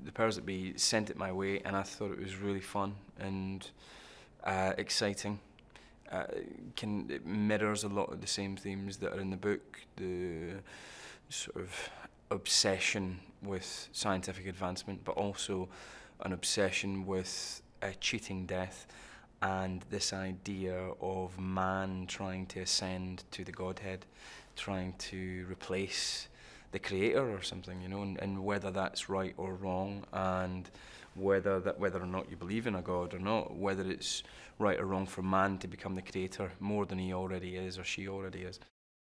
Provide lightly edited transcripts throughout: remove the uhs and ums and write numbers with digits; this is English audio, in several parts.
the powers that be sent it my way, and I thought it was really fun and exciting. It mirrors a lot of the same themes that are in the book, the sort of obsession with scientific advancement, but also an obsession with cheating death, and this idea of man trying to ascend to the Godhead, trying to replace the Creator or something, you know, and whether that's right or wrong, and whether or not you believe in a God or not, whether it's right or wrong for man to become the Creator more than he already is or she already is.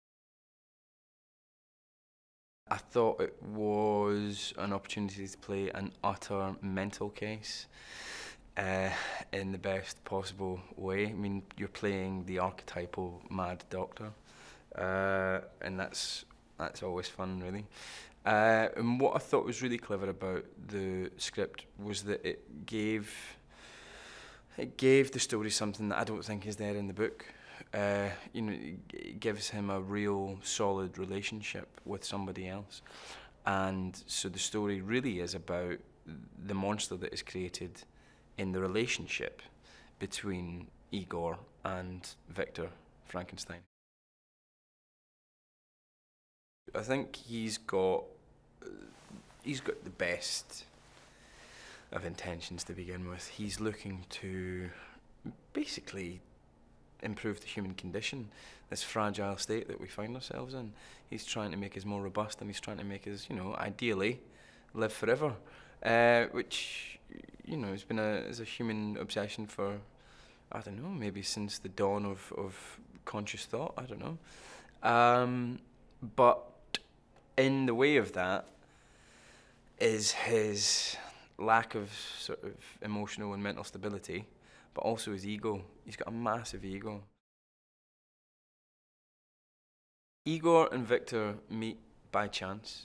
I thought it was an opportunity to play an utter mental case in the best possible way. I mean, you're playing the archetypal mad doctor, and that's always fun, really. And what I thought was really clever about the script was that it gave the story something that I don't think is there in the book. You know, it gives him a real solid relationship with somebody else, and so the story really is about the monster that is created in the relationship between Igor and Victor Frankenstein. I think he's got the best of intentions to begin with. He's looking to basically improve the human condition, this fragile state that we find ourselves in. He's trying to make us more robust, and he's trying to make us, you know, ideally live forever, which, you know, has been a human obsession for, I don't know, maybe since the dawn of conscious thought. I don't know, but in the way of that is his lack of sort of emotional and mental stability, but also his ego. He's got a massive ego. Igor and Victor meet by chance.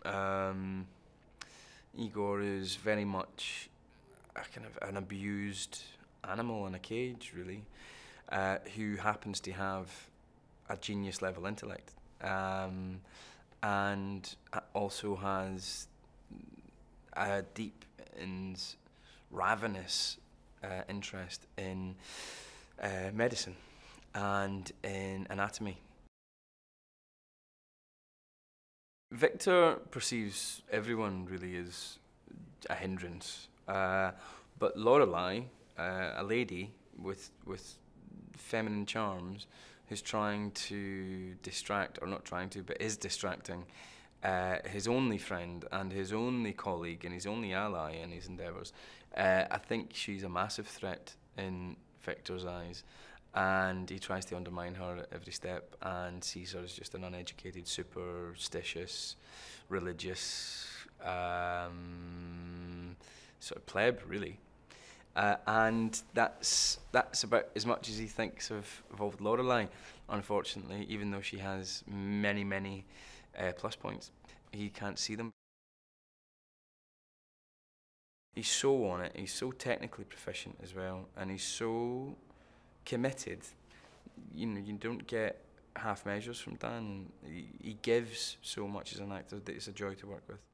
Igor is very much a kind of an abused animal in a cage, really, who happens to have a genius level intellect, and also has a deep and ravenous interest in medicine and in anatomy. Victor perceives everyone really as a hindrance, but Lorelei, a lady with feminine charms, who's trying to distract, or not trying to, but is distracting his only friend and his only colleague and his only ally in his endeavours. I think she's a massive threat in Victor's eyes, and he tries to undermine her at every step and sees her as just an uneducated, superstitious, religious sort of pleb, really. And that's about as much as he thinks of old Lorelei, unfortunately, even though she has many, many plus points. He can't see them. He's so on it, he's so technically proficient as well, and he's so committed. You know, you don't get half measures from Dan. He gives so much as an actor that it's a joy to work with.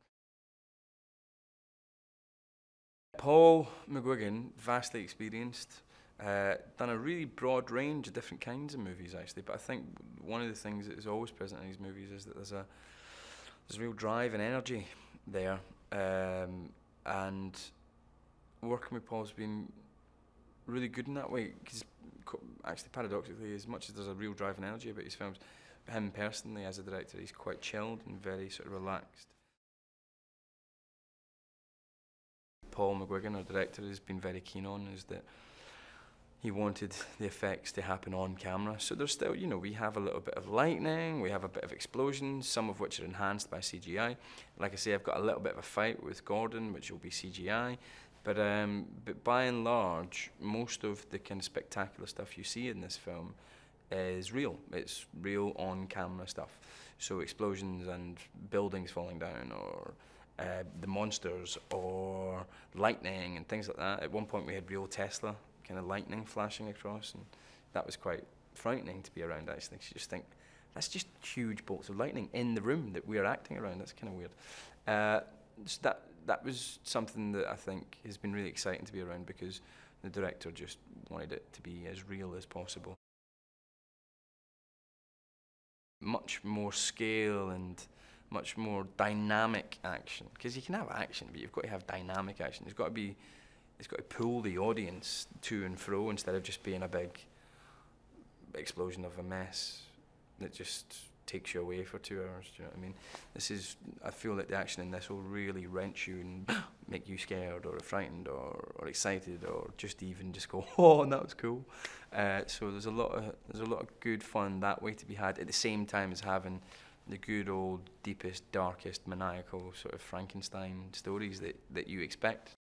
Paul McGuigan, vastly experienced, done a really broad range of different kinds of movies, actually, but I think one of the things that is always present in his movies is that there's a real drive and energy there, and working with Paul's been really good in that way, because actually, paradoxically, as much as there's a real drive and energy about his films, him personally as a director, he's quite chilled and very sort of relaxed. Paul McGuigan, our director, has been very keen on is that he wanted the effects to happen on camera. So there's still, you know, we have a little bit of lightning, we have a bit of explosions, some of which are enhanced by CGI. Like I say, I've got a little bit of a fight with Gordon, which will be CGI. But by and large, most of the kind of spectacular stuff you see in this film is real. It's real on-camera stuff. So explosions and buildings falling down, or the monsters, or lightning and things like that. At one point we had real Tesla kind of lightning flashing across, and that was quite frightening to be around, actually. You just think, that's just huge bolts of lightning in the room that we're acting around. That's kind of weird. So that was something that I think has been really exciting to be around, because the director just wanted it to be as real as possible. Much more scale and much more dynamic action, because you can have action, but you've got to have dynamic action. It's got to pull the audience to and fro, instead of just being a big explosion of a mess that just takes you away for 2 hours. Do you know what I mean? I feel that the action in this will really wrench you and make you scared or frightened or excited, or just even just go, oh, that was cool. So there's a lot of good fun that way to be had, at the same time as having the good old, deepest, darkest, maniacal sort of Frankenstein stories that you expect.